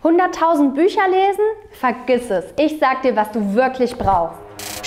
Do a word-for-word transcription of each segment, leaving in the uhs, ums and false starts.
hunderttausend Bücher lesen? Vergiss es. Ich sag dir, was du wirklich brauchst.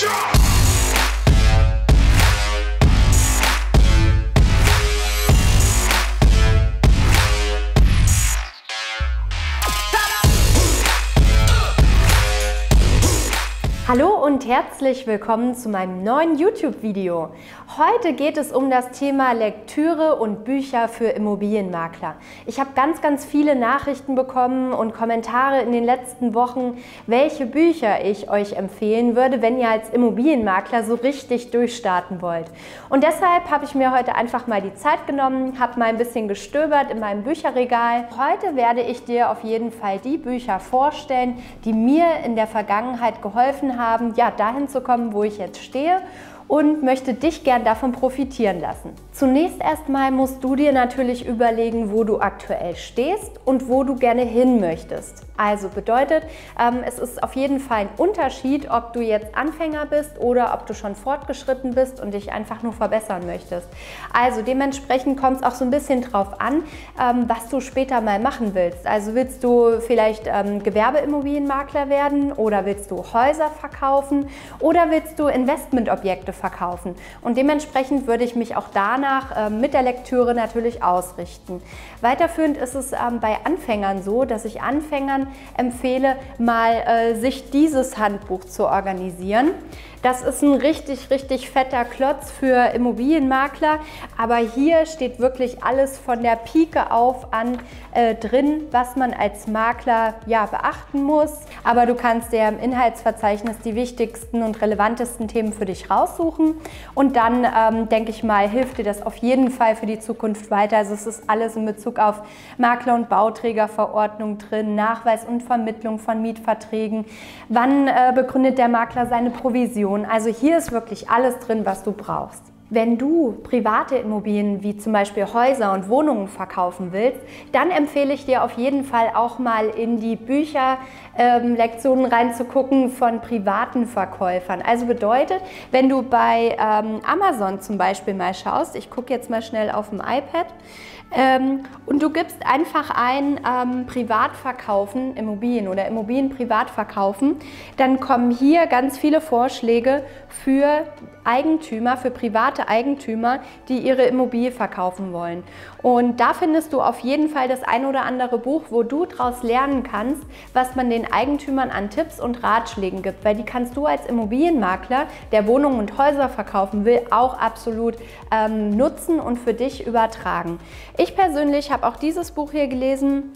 Hallo und herzlich willkommen zu meinem neuen YouTube-Video. Heute geht es um das Thema Lektüre und Bücher für Immobilienmakler. Ich habe ganz, ganz viele Nachrichten bekommen und Kommentare in den letzten Wochen, welche Bücher ich euch empfehlen würde, wenn ihr als Immobilienmakler so richtig durchstarten wollt. Und deshalb habe ich mir heute einfach mal die Zeit genommen, habe mal ein bisschen gestöbert in meinem Bücherregal. Heute werde ich dir auf jeden Fall die Bücher vorstellen, die mir in der Vergangenheit geholfen haben, haben, ja, dahin zu kommen, wo ich jetzt stehe, und möchte dich gern davon profitieren lassen. Zunächst erstmal musst du dir natürlich überlegen, wo du aktuell stehst und wo du gerne hin möchtest. Also bedeutet, ähm, es ist auf jeden Fall ein Unterschied, ob du jetzt Anfänger bist oder ob du schon fortgeschritten bist und dich einfach nur verbessern möchtest. Also dementsprechend kommt es auch so ein bisschen drauf an, ähm, was du später mal machen willst. Also willst du vielleicht ähm, Gewerbeimmobilienmakler werden oder willst du Häuser verkaufen oder willst du Investmentobjekte verkaufen? Und dementsprechend würde ich mich auch danach äh, mit der Lektüre natürlich ausrichten. Weiterführend ist es ähm, bei Anfängern so, dass ich Anfängern empfehle, mal äh, sich dieses Handbuch zu organisieren. Das ist ein richtig, richtig fetter Klotz für Immobilienmakler, aber hier steht wirklich alles von der Pike auf an äh, drin, was man als Makler ja beachten muss. Aber du kannst dir im Inhaltsverzeichnis die wichtigsten und relevantesten Themen für dich raussuchen und dann, ähm, denke ich mal, hilft dir das auf jeden Fall für die Zukunft weiter. Also es ist alles in Bezug auf Makler- und Bauträgerverordnung drin, Nachweis und Vermittlung von Mietverträgen, wann äh, begründet der Makler seine Provision. Also hier ist wirklich alles drin, was du brauchst. Wenn du private Immobilien wie zum Beispiel Häuser und Wohnungen verkaufen willst, dann empfehle ich dir auf jeden Fall auch mal in die Bücherlektionen ähm, reinzugucken von privaten Verkäufern. Also bedeutet, wenn du bei ähm, Amazon zum Beispiel mal schaust, ich gucke jetzt mal schnell auf dem iPad, Ähm, und du gibst einfach ein ähm, Privatverkaufen, Immobilien oder Immobilien privat verkaufen, dann kommen hier ganz viele Vorschläge für Eigentümer, für private Eigentümer, die ihre Immobilie verkaufen wollen. Und da findest du auf jeden Fall das ein oder andere Buch, wo du daraus lernen kannst, was man den Eigentümern an Tipps und Ratschlägen gibt, weil die kannst du als Immobilienmakler, der Wohnungen und Häuser verkaufen will, auch absolut ähm, nutzen und für dich übertragen. Ich persönlich habe auch dieses Buch hier gelesen.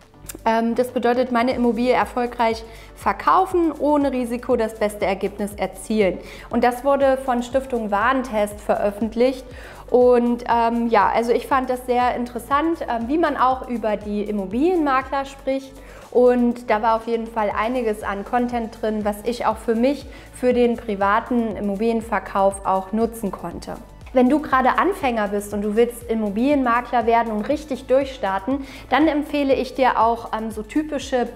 Das bedeutet, meine Immobilie erfolgreich verkaufen, ohne Risiko das beste Ergebnis erzielen. Und das wurde von Stiftung Warentest veröffentlicht. Und ähm, ja, also ich fand das sehr interessant, ähm, wie man auch über die Immobilienmakler spricht. Und da war auf jeden Fall einiges an Content drin, was ich auch für mich, für den privaten Immobilienverkauf auch nutzen konnte. Wenn du gerade Anfänger bist und du willst Immobilienmakler werden und richtig durchstarten, dann empfehle ich dir auch ähm, so typische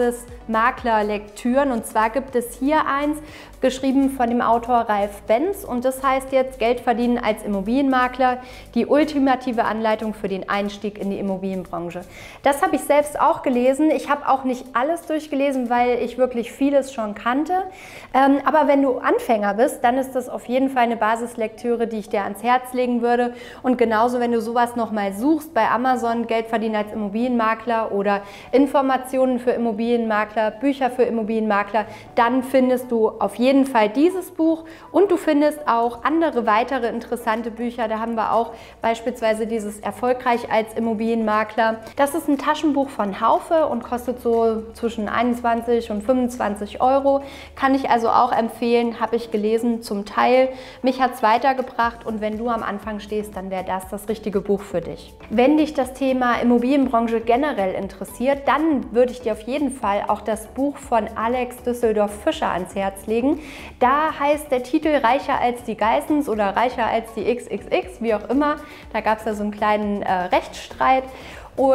Basis-Makler-Lektüren. Und zwar gibt es hier eins, geschrieben von dem Autor Ralf Benz, und das heißt jetzt Geld verdienen als Immobilienmakler, die ultimative Anleitung für den Einstieg in die Immobilienbranche. Das habe ich selbst auch gelesen. Ich habe auch nicht alles durchgelesen, weil ich wirklich vieles schon kannte. Ähm, aber wenn du Anfänger bist, dann ist das auf jeden Fall eine Basislektüre, die ich dir ans Herz legen würde. Und genauso, wenn du sowas nochmal suchst bei Amazon, Geld verdienen als Immobilienmakler oder Informationen für Immobilienmakler, Bücher für Immobilienmakler, dann findest du auf jeden Fall dieses Buch, und du findest auch andere weitere interessante Bücher. Da haben wir auch beispielsweise dieses Erfolgreich als Immobilienmakler. Das ist ein Taschenbuch von Haufe und kostet so zwischen einundzwanzig und fünfundzwanzig Euro. Kann ich also auch empfehlen, habe ich gelesen zum Teil. Mich hat es weitergebracht, und wenn du am Anfang stehst, dann wäre das das richtige Buch für dich. Wenn dich das Thema Immobilienbranche generell interessiert, dann würde ich dir auf jeden Fall auch das Buch von Alex Düsseldorf-Fischer ans Herz legen. Da heißt der Titel Reicher als die Geissens oder Reicher als die X X X, wie auch immer. Da gab es ja so einen kleinen äh, Rechtsstreit. Und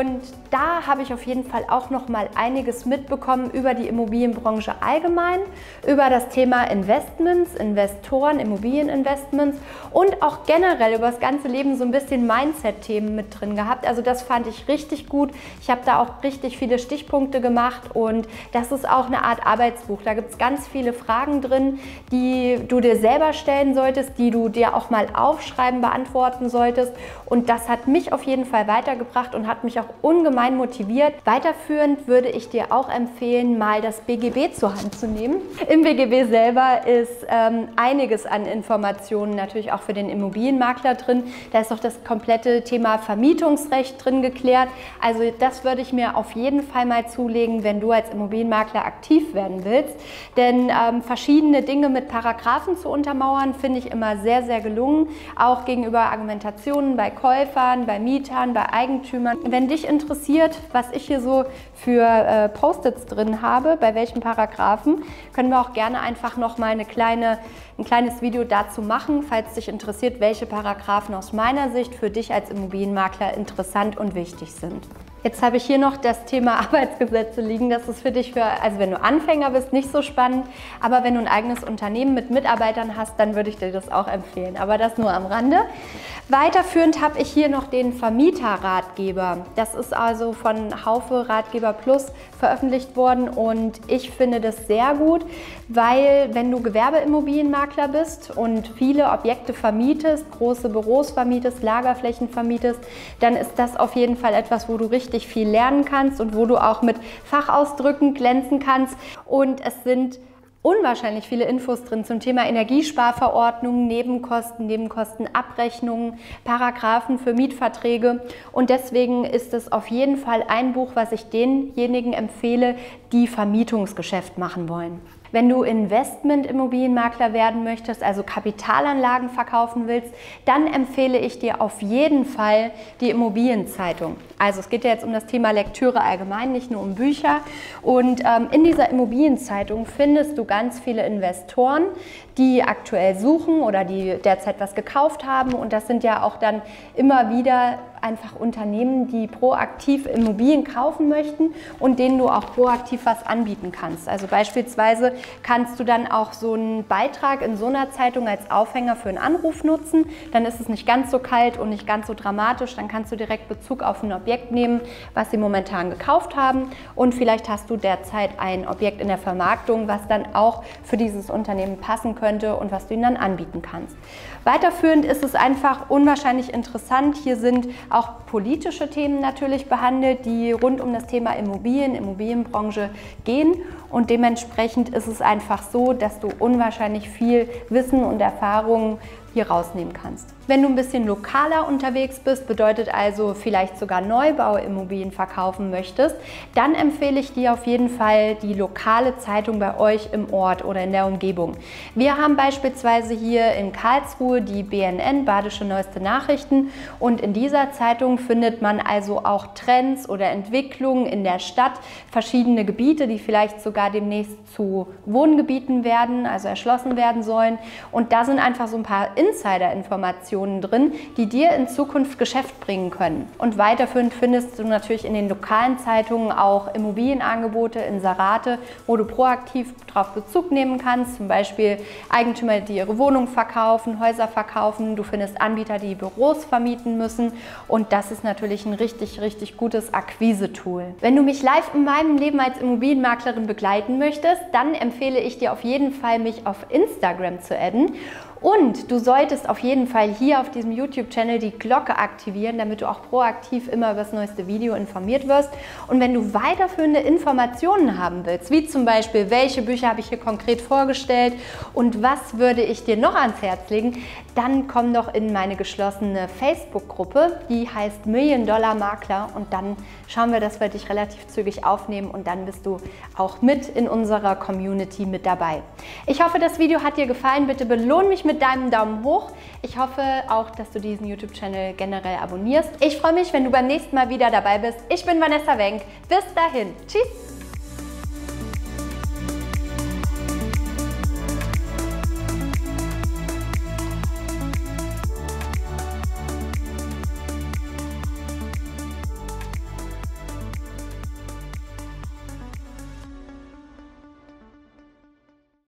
da habe ich auf jeden Fall auch noch mal einiges mitbekommen über die Immobilienbranche allgemein, über das Thema Investments, Investoren, Immobilieninvestments und auch generell über das ganze Leben so ein bisschen Mindset-Themen mit drin gehabt. Also das fand ich richtig gut. Ich habe da auch richtig viele Stichpunkte gemacht und das ist auch eine Art Arbeitsbuch. Da gibt es ganz viele Fragen drin, die du dir selber stellen solltest, die du dir auch mal aufschreiben, beantworten solltest. Und das hat mich auf jeden Fall weitergebracht und hat mich auch ungemein motiviert. Weiterführend würde ich dir auch empfehlen, mal das B G B zur Hand zu nehmen. Im B G B selber ist ähm, einiges an Informationen natürlich auch für den Immobilienmakler drin. Da ist auch das komplette Thema Vermietungsrecht drin geklärt. Also das würde ich mir auf jeden Fall mal zulegen, wenn du als Immobilienmakler aktiv werden willst. Denn ähm, verschiedene Dinge mit Paragraphen zu untermauern, finde ich immer sehr, sehr gelungen. Auch gegenüber Argumentationen bei Käufern, bei Mietern, bei Eigentümern. Wenn dich interessiert, was ich hier so für äh, Post-its drin habe, bei welchen Paragraphen, können wir auch gerne einfach noch mal eine kleine, ein kleines Video dazu machen, falls dich interessiert, welche Paragraphen aus meiner Sicht für dich als Immobilienmakler interessant und wichtig sind. Jetzt habe ich hier noch das Thema Arbeitsgesetze liegen. Das ist für dich, für, also wenn du Anfänger bist, nicht so spannend. Aber wenn du ein eigenes Unternehmen mit Mitarbeitern hast, dann würde ich dir das auch empfehlen. Aber das nur am Rande. Weiterführend habe ich hier noch den Vermieterratgeber. Das ist also von Haufe Ratgeber Plus veröffentlicht worden und ich finde das sehr gut, weil wenn du Gewerbeimmobilienmakler bist und viele Objekte vermietest, große Büros vermietest, Lagerflächen vermietest, dann ist das auf jeden Fall etwas, wo du richtig viel lernen kannst und wo du auch mit Fachausdrücken glänzen kannst. Und es sind unwahrscheinlich viele Infos drin zum Thema Energiesparverordnungen, Nebenkosten, Nebenkostenabrechnungen, Paragraphen für Mietverträge. Und deswegen ist es auf jeden Fall ein Buch, was ich denjenigen empfehle, die Vermietungsgeschäft machen wollen. Wenn du Investment-Immobilienmakler werden möchtest, also Kapitalanlagen verkaufen willst, dann empfehle ich dir auf jeden Fall die Immobilienzeitung. Also es geht ja jetzt um das Thema Lektüre allgemein, nicht nur um Bücher. Und ähm, in dieser Immobilienzeitung findest du ganz viele Investoren, die aktuell suchen oder die derzeit was gekauft haben. Und das sind ja auch dann immer wieder einfach Unternehmen, die proaktiv Immobilien kaufen möchten und denen du auch proaktiv was anbieten kannst. Also beispielsweise kannst du dann auch so einen Beitrag in so einer Zeitung als Aufhänger für einen Anruf nutzen. Dann ist es nicht ganz so kalt und nicht ganz so dramatisch. Dann kannst du direkt Bezug auf ein Objekt nehmen, was sie momentan gekauft haben. Und vielleicht hast du derzeit ein Objekt in der Vermarktung, was dann auch für dieses Unternehmen passen könnte und was du ihnen dann anbieten kannst. Weiterführend ist es einfach unwahrscheinlich interessant. Hier sind auch politische Themen natürlich behandelt, die rund um das Thema Immobilien, Immobilienbranche gehen. Und dementsprechend ist es einfach so, dass du unwahrscheinlich viel Wissen und Erfahrung hier rausnehmen kannst. Wenn du ein bisschen lokaler unterwegs bist, bedeutet also vielleicht sogar Neubauimmobilien verkaufen möchtest, dann empfehle ich dir auf jeden Fall die lokale Zeitung bei euch im Ort oder in der Umgebung. Wir haben beispielsweise hier in Karlsruhe die B N N, Badische Neueste Nachrichten, und in dieser Zeitung findet man also auch Trends oder Entwicklungen in der Stadt, verschiedene Gebiete, die vielleicht sogar demnächst zu Wohngebieten werden, also erschlossen werden sollen. Und da sind einfach so ein paar Insider-Informationen drin, die dir in Zukunft Geschäft bringen können. Und weiterführend findest du natürlich in den lokalen Zeitungen auch Immobilienangebote, Inserate, wo du proaktiv darauf Bezug nehmen kannst, zum Beispiel Eigentümer, die ihre Wohnung verkaufen, Häuser verkaufen. Du findest Anbieter, die Büros vermieten müssen, und das ist natürlich ein richtig, richtig gutes Akquise-Tool. Wenn du mich live in meinem Leben als Immobilienmaklerin begleiten möchtest, dann empfehle ich dir auf jeden Fall, mich auf Instagram zu adden. Und du solltest auf jeden Fall hier auf diesem YouTube-Channel die Glocke aktivieren, damit du auch proaktiv immer über das neueste Video informiert wirst. Und wenn du weiterführende Informationen haben willst, wie zum Beispiel, welche Bücher habe ich hier konkret vorgestellt und was würde ich dir noch ans Herz legen, dann komm doch in meine geschlossene Facebook-Gruppe, die heißt Million Dollar Makler, und dann schauen wir, dass wir dich relativ zügig aufnehmen und dann bist du auch mit in unserer Community mit dabei. Ich hoffe, das Video hat dir gefallen. Bitte belohn mich mit deinem Daumen hoch. Ich hoffe auch, dass du diesen YouTube-Channel generell abonnierst. Ich freue mich, wenn du beim nächsten Mal wieder dabei bist. Ich bin Vanessa Wenk. Bis dahin. Tschüss!